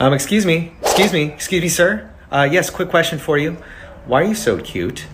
Excuse me, sir. Yes, quick question for you. Why are you so cute?